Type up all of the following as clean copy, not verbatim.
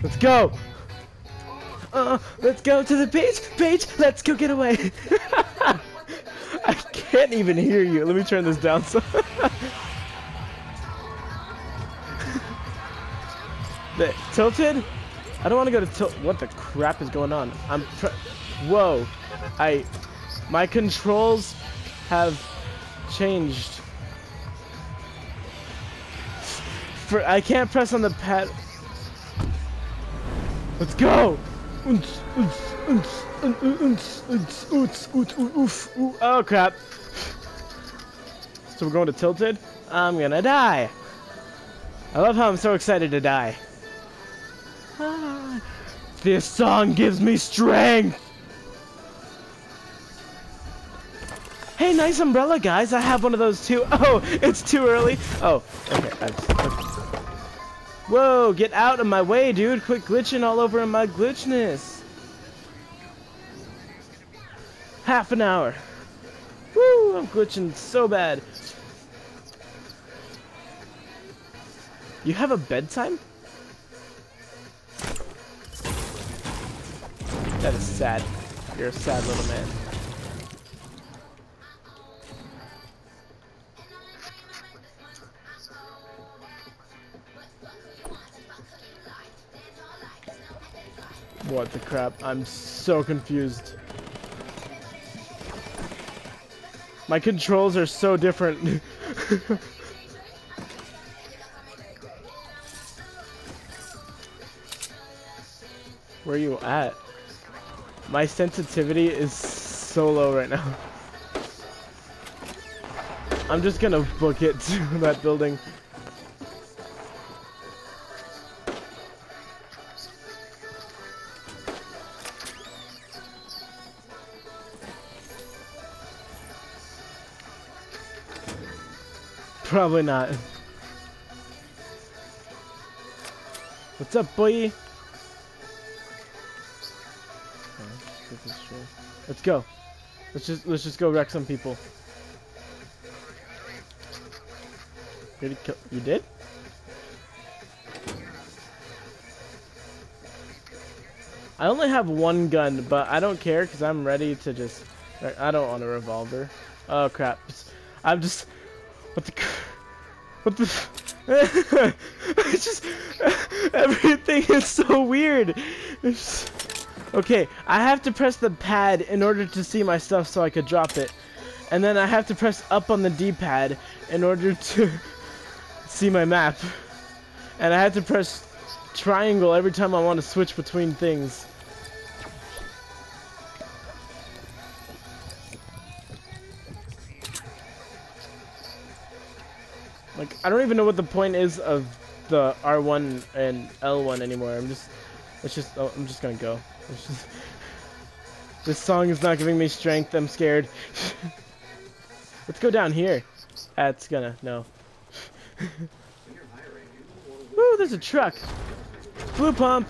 Let's go. Let's go to the beach. Beach. Let's go get away. I can't even hear you. Let me turn this down so. The tilted? I don't want to go to tilt. What the crap is going on? Whoa. My controls have changed. I can't press on the pad. Let's go. Oh crap. So we're going to tilted? I'm gonna die. I love how I'm so excited to die. This song gives me strength. Hey, nice umbrella, guys. I have one of those too. Oh, it's too early. Oh, okay. Whoa, get out of my way, dude. Quit glitching all over in my glitchness. Half an hour. Woo, I'm glitching so bad. You have a bedtime? That is sad. You're a sad little man. What the crap? I'm so confused. My controls are so different. Where are you at? My sensitivity is so low right now. I'm just gonna book it to that building. Probably not. What's up, boy? Let's go. Let's just go wreck some people. You did? I only have one gun, but I don't care because I'm ready to just. I don't want a revolver. Oh crap! I'm just. What the? It's just everything is so weird. Okay, I have to press the pad in order to see my stuff so I could drop it. And then I have to press up on the D-pad in order to see my map. And I have to press triangle every time I want to switch between things. Like, I don't even know what the point is of the R1 and L1 anymore. I'm just gonna go. This song is not giving me strength. I'm scared. Let's go down here. That's gonna no. Woo! There's a truck. Blue pump.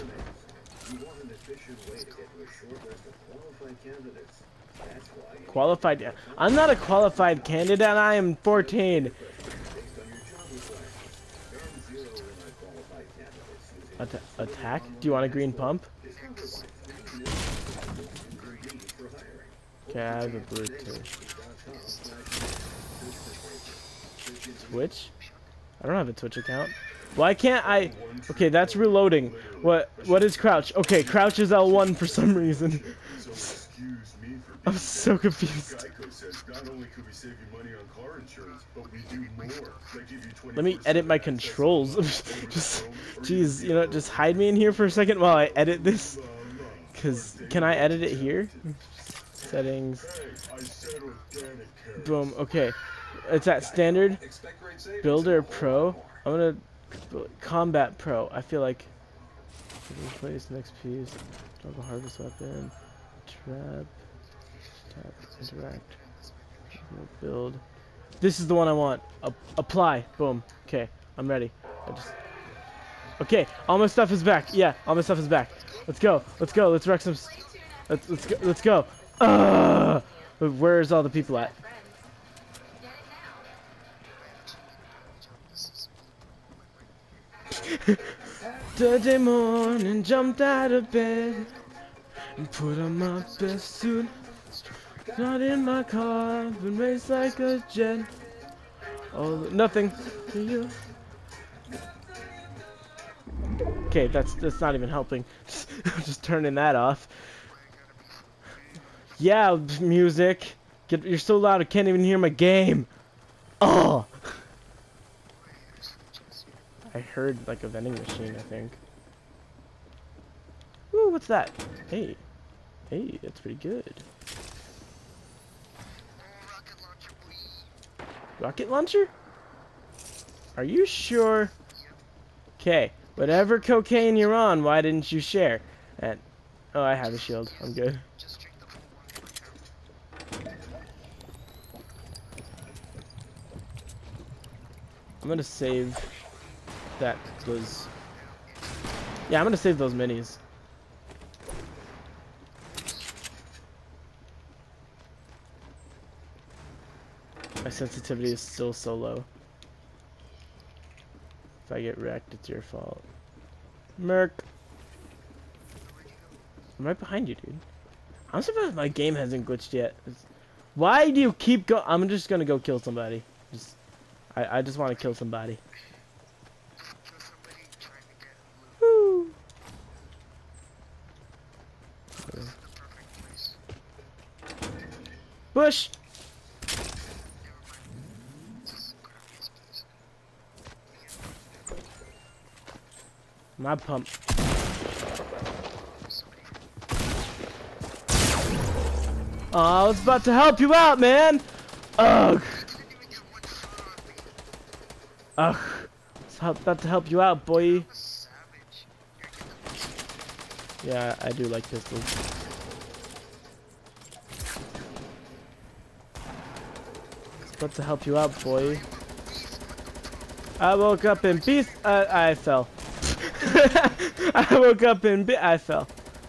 Qualified. Yeah. I'm not a qualified candidate. I am 14. Attack? Do you want a green pump? Okay, I have a blue too. Twitch? I don't have a Twitch account. Why can't I? Okay, that's reloading. What is crouch? Okay, crouch is L1 for some reason. I'm so confused. Let me edit my controls. Just, jeez, you know, just hide me in here for a second while I edit this. Cause can I edit it here? Settings. Boom. Okay, it's at standard. Builder Pro. I'm gonna combat Pro. I feel like replace next piece. Toggle harvest weapon. Trap. Tap. Interact. Build. This is the one I want. Apply. Boom. Okay, I'm ready. Okay, all my stuff is back. Yeah, all my stuff is back. Let's go. Let's go. Let's wreck some. Let's go. Let's go. Where's all the people at? Thursday morning, jumped out of bed and put on my best suit. Got in my car and raced like a jet. Oh, nothing for you. Okay, that's not even helping. Just turning that off. Yeah, music. You're so loud I can't even hear my game. Oh! I heard like a vending machine, I think. Ooh, what's that? Hey. Hey, that's pretty good. Rocket launcher? Are you sure? Okay. Whatever cocaine you're on, why didn't you share? And oh, I have a shield. I'm good. I'm gonna save those. Yeah, I'm gonna save those minis. My sensitivity is still so low. If I get wrecked, it's your fault. Merc. I'm right behind you, dude. I'm surprised my game hasn't glitched yet. Why do you keep go? I'm just gonna go kill somebody. I just want to kill somebody. Woo. Bush. My pump. Oh, I was about to help you out, man. Ugh. Ugh. I was about to help you out, boy. Yeah, I do like pistols. I was about to help you out, boy. I woke up in peace. I fell. I woke up in I fell.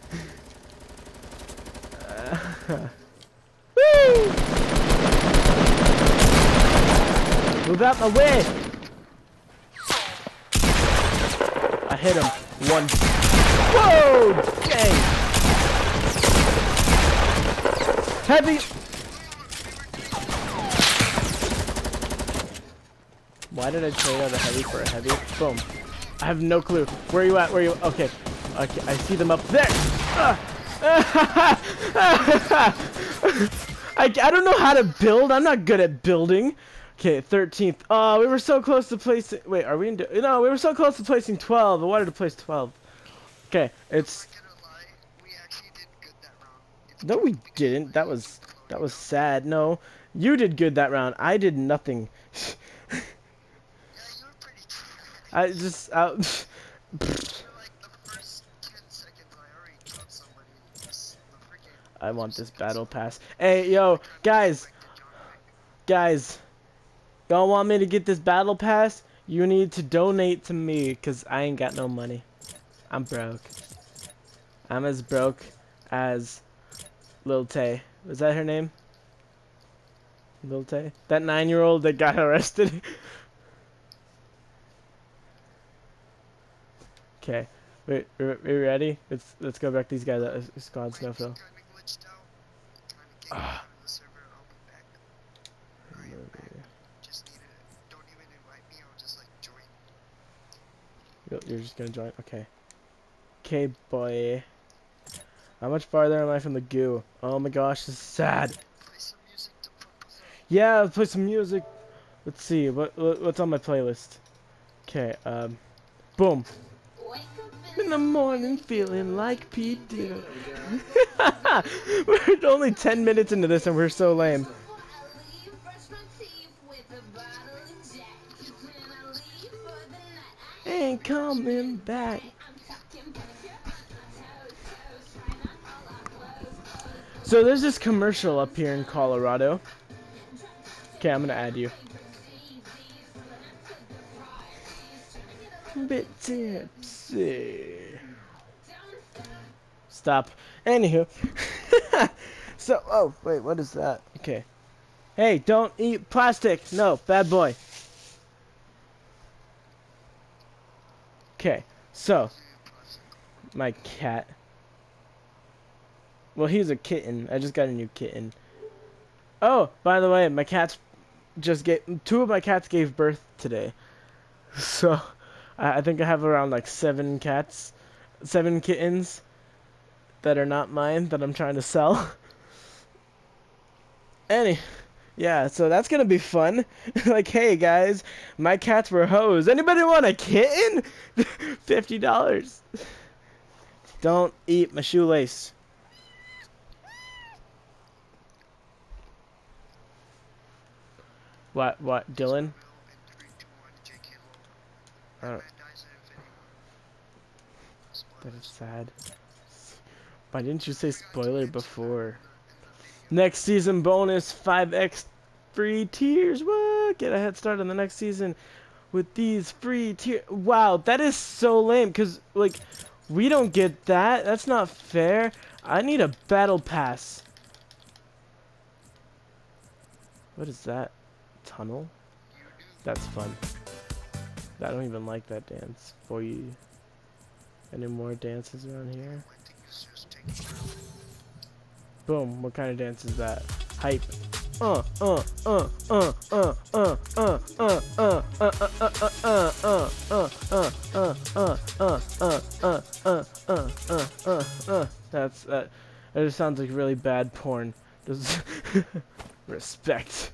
Woo! Move out my way! I hit him once. Whoa! Dang! Heavy! Why did I trade out a heavy for a heavy? Boom. I have no clue. Where are you at? Where are you? Okay. Okay, I see them up there. I don't know how to build. I'm not good at building. Okay, 13th. Oh, we were so close to placing. Wait, are we in? No, we were so close to placing 12. I wanted to place 12. Okay, it's. No, we didn't. That was sad. No, you did good that round. I did nothing. I just I want this battle pass. Hey, yo, guys, y'all want me to get this battle pass? You need to donate to me, cause I ain't got no money. I'm broke. I'm as broke as Lil Tay. Was that her name? Lil Tay? That 9-year-old that got arrested. Okay, wait, are we ready? Let's go back these guys out. Squad Snowfill. You're just gonna join? Okay. Okay, boy. How much farther am I from the goo? Oh my gosh, this is sad. Yeah, let's play some music. Let's see, what's on my playlist? Okay, boom. In the morning, feeling like Pete Diddy. We're only 10 minutes into this and we're so lame. Ain't coming back. So there's this commercial up here in Colorado. Okay, I'm gonna add you. Bit tipsy. Stop. Anywho. So, oh, wait, what is that? Okay. Hey, don't eat plastic. No, bad boy. Okay, So, my cat. Well, he's a kitten. I just got a new kitten. Oh, by the way, my cats two of my cats gave birth today. So, I think I have around like 7 kittens that are not mine that I'm trying to sell. Yeah, so that's gonna be fun. Like, hey guys, my cats were hoes. Anybody want a kitten? $50. Don't eat my shoelace. What, Dylan? That is sad. Why didn't you say spoiler before? Next season bonus, 5x free tiers. What? Get a head start on the next season with these free tiers. Wow, that is so lame. Cause like, we don't get that. That's not fair. I need a battle pass. What is that? Tunnel? That's fun. I don't even like that dance. Boy, any more dances around here? Boom. What kind of dance is that? Hype. That's that. That just sounds like really bad porn. Does respect.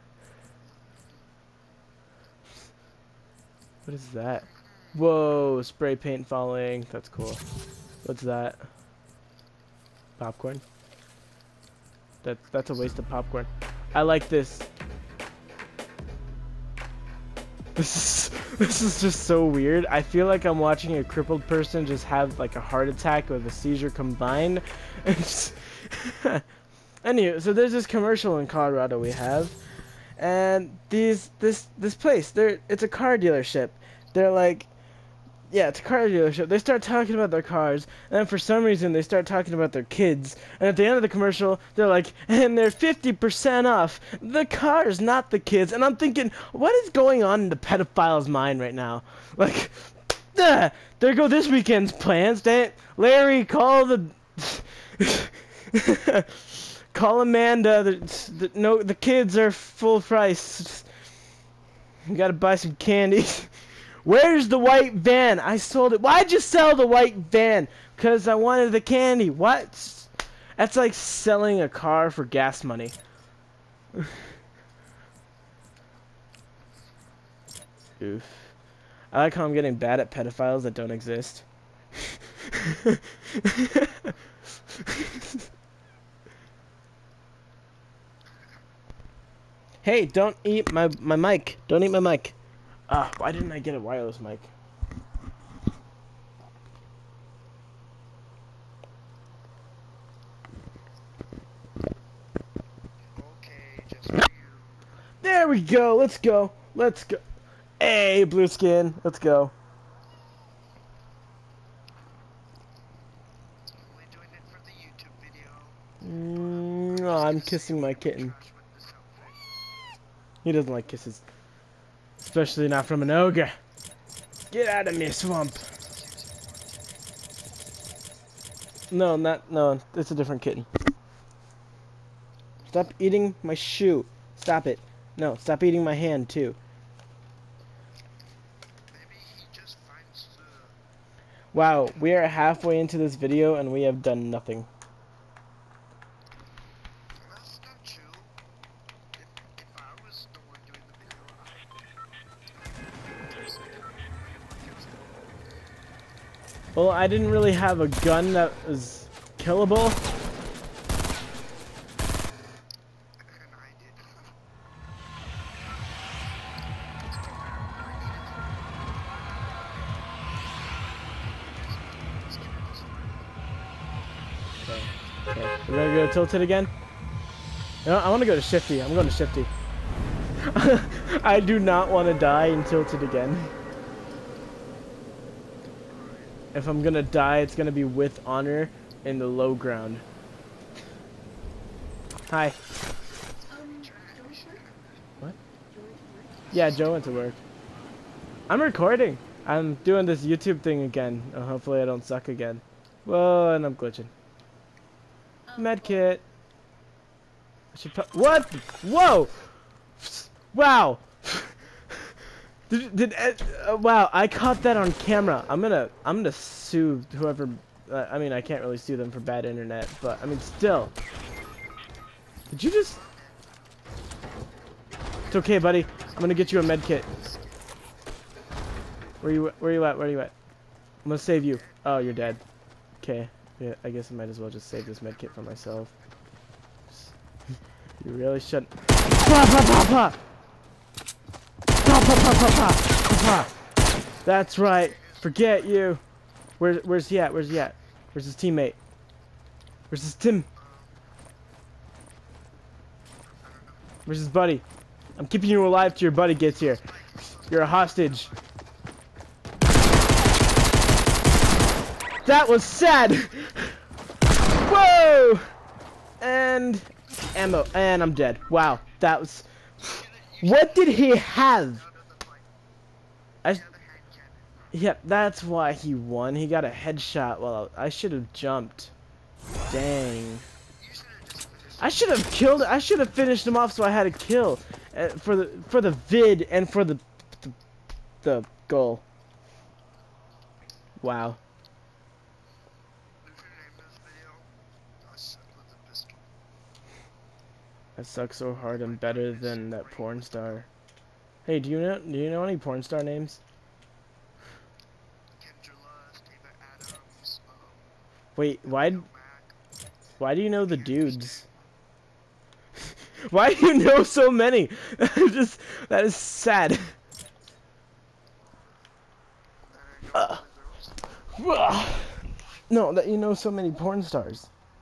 What is that? Whoa! Spray paint falling. That's cool. What's that? Popcorn. That's a waste of popcorn. I like this. This is just so weird. I feel like I'm watching a crippled person just have like a heart attack with a seizure combined. Anyway, so there's this commercial in Colorado we have, and this place, it's a car dealership. They're like, yeah, it's a car dealership. They start talking about their cars, and then for some reason they start talking about their kids. And at the end of the commercial, they're like, and they're 50% off. The cars, not the kids. And I'm thinking, what is going on in the pedophile's mind right now? Like, there go this weekend's plans. Larry, call the... call Amanda. The kids are full price. You gotta buy some candy. Where's the white van? I sold it. Why'd you sell the white van? Because I wanted the candy. What? That's like selling a car for gas money. Oof. I like how I'm getting bad at pedophiles that don't exist. Hey, don't eat my mic. Don't eat my mic. Why didn't I get a wireless mic? Okay, just for you. There we go. Let's go. Let's go. Hey, blue skin. Let's go. Only doing it for the YouTube video. Oh, I'm kissing my kitten. He doesn't like kisses. Especially not from an ogre. Get out of me, swamp. No, it's a different kitten. Stop eating my shoe. Stop it. No, stop eating my hand, too. Maybe he just finds the... Wow, we are halfway into this video and we have done nothing. That's not true. If I was the one doing the video, Well, I didn't really have a gun that was killable. and I did. Okay, we're gonna go tilted again. No, I want to go to shifty. I'm going to shifty. I do not want to die in tilted again. If I'm gonna die, it's gonna be with honor in the low ground. Hi. What? Yeah, Joe went to work. I'm recording. I'm doing this YouTube thing again. Hopefully I don't suck again. Whoa, and I'm glitching. Medkit. I should what? Whoa! Wow! Wow, I caught that on camera. I'm gonna sue whoever. I mean, I can't really sue them for bad internet, but I mean, still. Did you just? It's okay, buddy. I'm gonna get you a med kit. Where you at? Where you at? I'm gonna save you. Oh, you're dead. Okay. Yeah, I guess I might as well just save this med kit for myself. You really shouldn't. That's right. Forget you. Where's he at? Where's he at? Where's his teammate? Where's his Tim? Where's his buddy? I'm keeping you alive till your buddy gets here. You're a hostage. That was sad. Whoa! And ammo, and I'm dead. Wow, that was. What did he have? Yeah, that's why he won. He got a headshot. Well, I should have jumped. Dang. I should have killed. I should have finished him off so I had a kill for the vid and for the goal. Wow. I suck so hard. I'm better than that porn star. Hey, do you know any porn star names? Wait, why do you know the dudes? Why do you know so many? That is sad. No, that you know so many porn stars.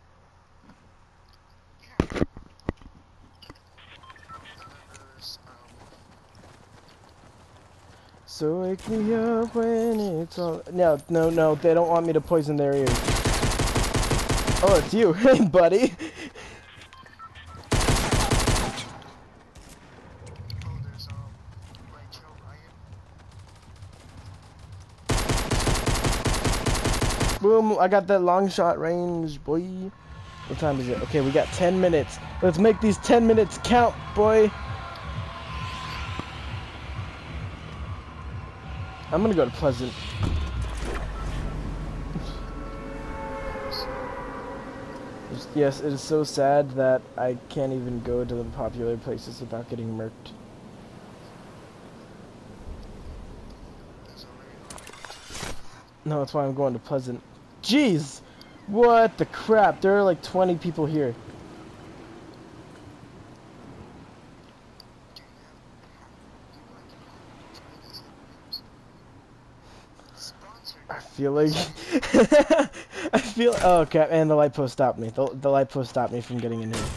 So wake me up when it's all. No, they don't want me to poison their ears. Oh, it's you. Hey, buddy. Boom, I got that long shot range, boy. What time is it? Okay, we got 10 minutes. Let's make these 10 minutes count, boy. I'm gonna go to Pleasant. Yes, it is so sad that I can't even go to the popular places without getting murked. No, that's why I'm going to Pleasant. Jeez! What the crap? There are like 20 people here. I feel like oh crap, and the light post stopped me. The light post stopped me from getting in here.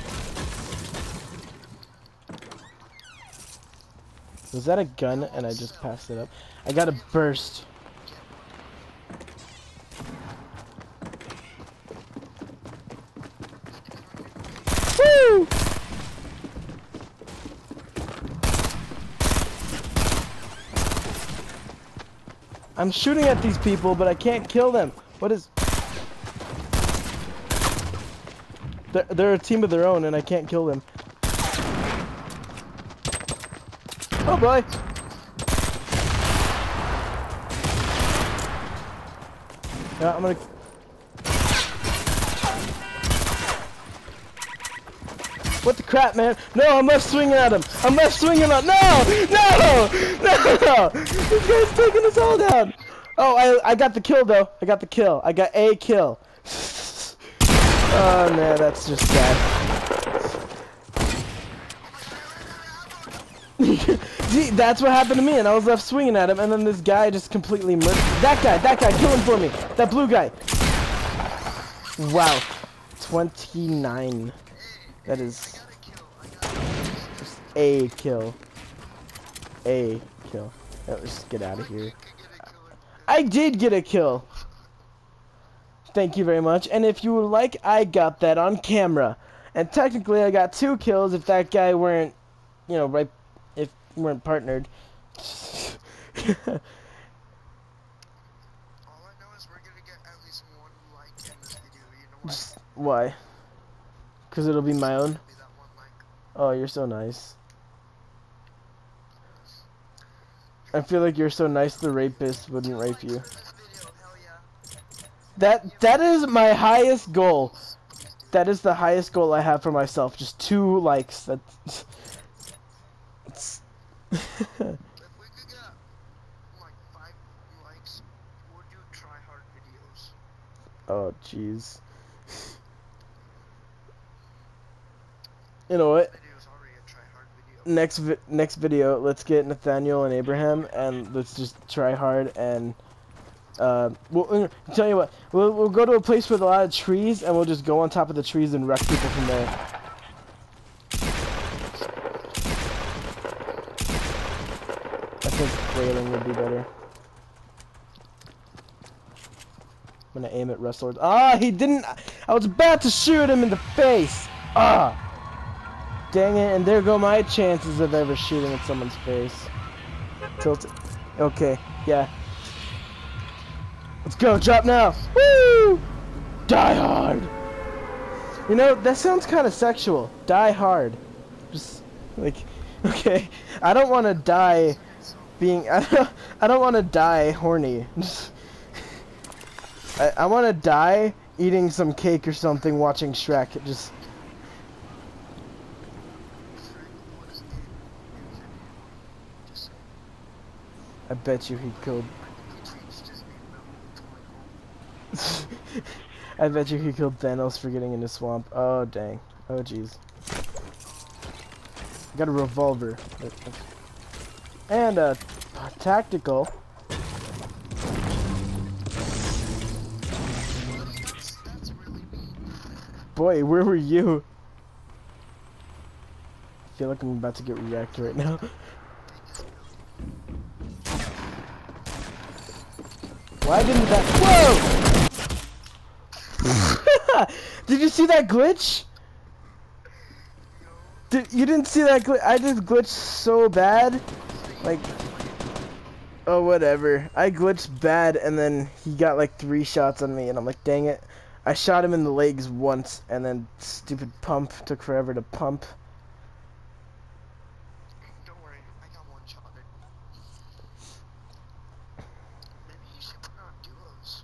Was that a gun and I just passed it up? I got a burst. Woo! I'm shooting at these people, but I can't kill them. What is... They're a team of their own, and I can't kill them. Oh boy! Yeah, I'm gonna... What the crap, man? No, I'm left swinging at him. I'm left swinging at. No! No! No! This guy's taking us all down. Oh, I got the kill though. I got the kill. I got a kill. Oh man, that's just sad. See, that's what happened to me, and I was left swinging at him, and then this guy just completely murdered. That guy, kill him for me. That blue guy. Wow, 29. That is just a kill. A kill. Let's just get out of here. I did get a kill. Thank you very much. And if you would like, I got that on camera. And technically, I got 2 kills if that guy weren't, you know, right, if we weren't partnered. promise we're gonna get at least 1 like in this video. You know why? Just why? Because it'll be my own. It'll be that 1 like. Oh, you're so nice. I feel like you're so nice the rapist wouldn't rape you. For this video, hell yeah. That is my highest goal. That is the highest goal I have for myself. Just 2 likes. That's it's If we could get like 5 likes, we'll do try hard videos. Oh jeez. You know what? Video's already a try hard video. Next video, let's get Nathaniel and Abraham and let's just try hard and we'll tell you what, we'll go to a place with a lot of trees and we'll just go on top of the trees and wreck people from there. I think whaling would be better. I'm gonna aim at Rustlord. Ah, he didn't. I was about to shoot him in the face. Ah. Dang it, and there go my chances of ever shooting at someone's face. Tilt it. Okay, yeah. Let's go, drop now. Woo! Die hard. You know, that sounds kind of sexual. Die hard. Just, like, okay. I don't want to die being, I don't want to die horny. Just, I want to die eating some cake or something, watching Shrek. Just... I bet you he killed... I bet you he killed Thanos for getting in the swamp. Oh, dang. Oh, jeez. Got a revolver. And a tactical. Boy, where were you? I feel like I'm about to get wrecked right now. Why didn't that? Whoa! Did you see that glitch? You didn't see that glitch? I just glitched so bad. Like, oh, whatever. I glitched bad and then he got like 3 shots on me and I'm like, dang it. I shot him in the legs once and then stupid pump took forever to pump. Don't worry, I got 1 shot. Maybe you should put on duos.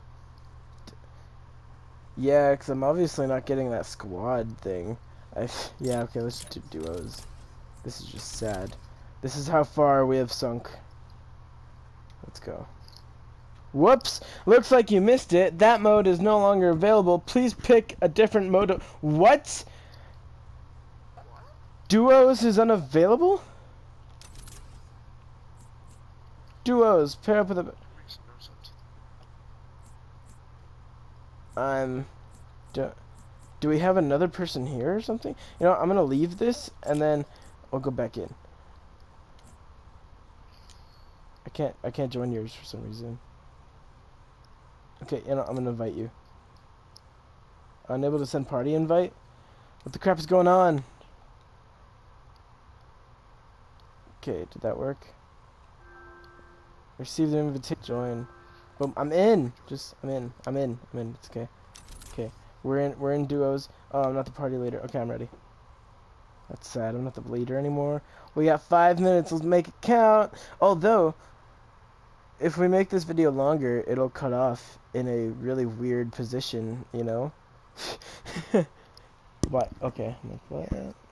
Yeah, because I'm obviously not getting that squad thing. Yeah, okay, let's do duos. This is just sad. This is how far we have sunk. Let's go. Whoops! Looks like you missed it. That mode is no longer available. Please pick a different mode. What? Duos is unavailable? Duos, pair up with a... Do we have another person here or something? You know, I'm gonna leave this and then I'll go back in. I can't join yours for some reason. Okay, you know, I'm gonna invite you. Unable to send party invite? What the crap is going on? Okay, did that work? Receive the invitation. Join. Boom, I'm in. I'm in. It's okay. Okay. We're in duos. Oh, I'm not the party leader. Okay, I'm ready. That's sad. I'm not the leader anymore. We got 5 minutes. Let's make it count. Although, if we make this video longer, it'll cut off in a really weird position, you know? What? Okay. What?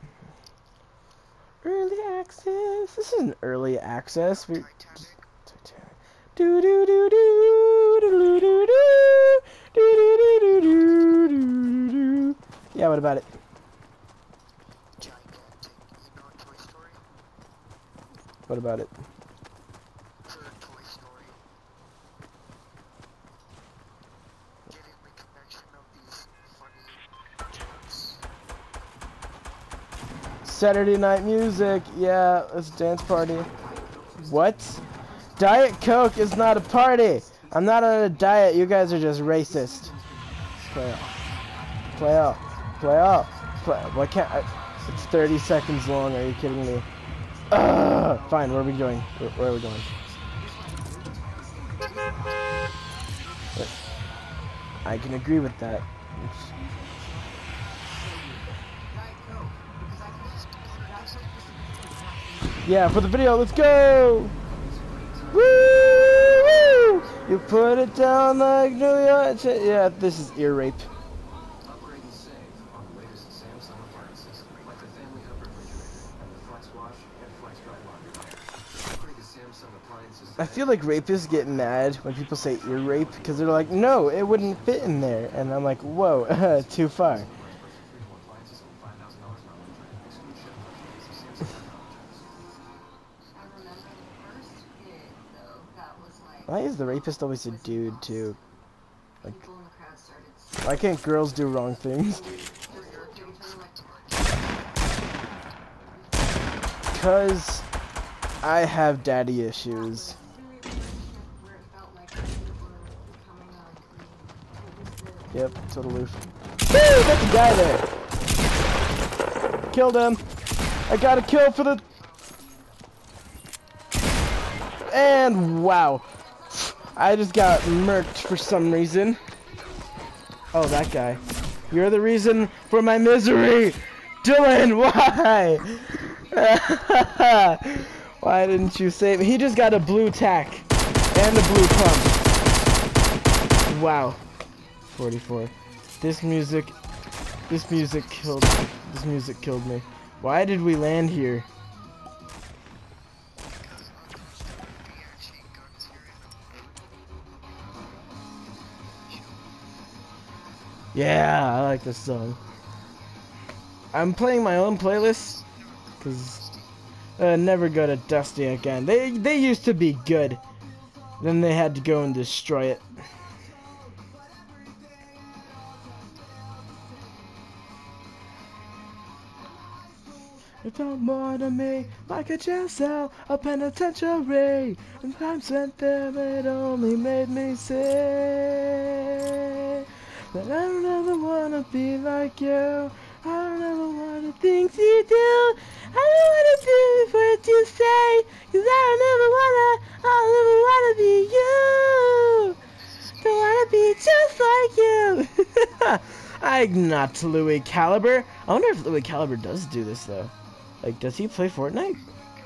Early access. This isn't early access. We. Do do do do do do do do do do do do do do. Yeah, what about it? Gigantic, you know Toy Story? What about it? For Toy Story. Getting the connection of these funny jokes. Saturday night music. Yeah, let's dance party. What? Diet Coke is not a party. I'm not on a diet. You guys are just racist. Play off. Play off. Play off. Play. Why can't I? It's 30 seconds long. Are you kidding me? Fine. Where are we going? Where are we going? I can agree with that. Yeah, for the video, let's go! Woo! Woo! You put it down like New York. Yeah, this is ear rape. Upgrade and save on the latest Samsung appliances, like the family hub refrigerator and the Flex Wash and Flex Dry laundry dryer. Upgrade to Samsung appliances. I feel like rapists get mad when people say ear rape because they're like, no, it wouldn't fit in there, and I'm like, whoa, too far. Why is the rapist always a dude too? Like, why can't girls do wrong things? Because I have daddy issues. Yep, total loof. Woo! That's a guy there! Killed him! I got a kill for the... And wow! I just got murked for some reason. Oh, that guy. You're the reason for my misery! Dylan, why? Why didn't you save me? He just got a blue tack and a blue pump. Wow. 44. This music killed me. Why did we land here? Yeah, I like this song. I'm playing my own playlist because never go to Dusty again. They used to be good. Then they had to go and destroy it. It felt more to me like a jail cell, a penitentiary. And time spent there, it only made me say that I don't ever wanna be like you. I don't ever want the things you do. I don't wanna do what you say, 'cause I don't ever wanna be you. Don't wanna be just like you. I'm not Louis Caliber. I wonder if Louis Caliber does do this though. Like, does he play Fortnite?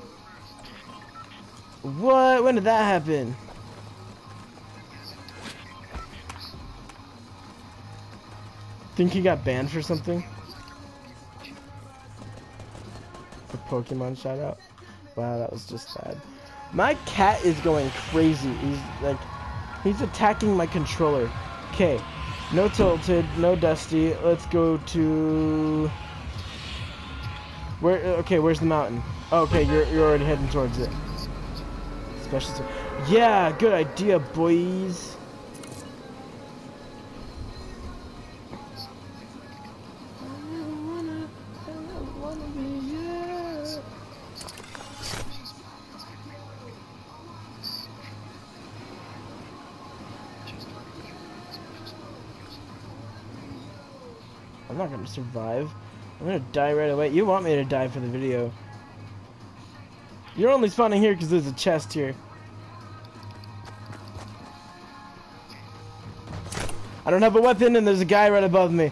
What? When did that happen? Think he got banned for something? For Pokemon shout out? Wow, that was just sad. My cat is going crazy. He's attacking my controller. Okay, no tilted, no dusty. Let's go to... Where? Okay, where's the mountain? Oh, okay, you're already heading towards it. Special. Yeah, good idea, boys. I'm not gonna survive. I'm gonna die right away. You want me to die for the video. You're only spawning here because there's a chest here. I don't have a weapon and there's a guy right above me.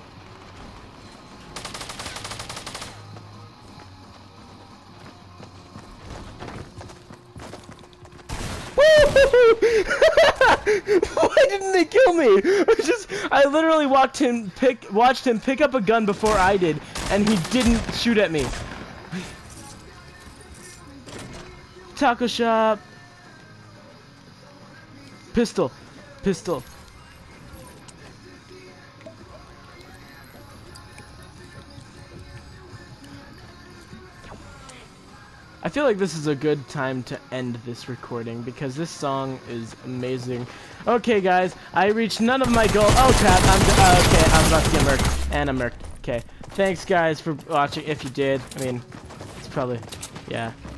Why didn't they kill me? I literally watched him pick up a gun before I did, and he didn't shoot at me. Taco shop. Pistol. I feel like this is a good time to end this recording because this song is amazing. Okay, guys, I reached none of my goals. Oh crap! Okay, I'm about to get murked, and I'm murked. Okay, thanks guys for watching. If you did, I mean, it's probably, yeah.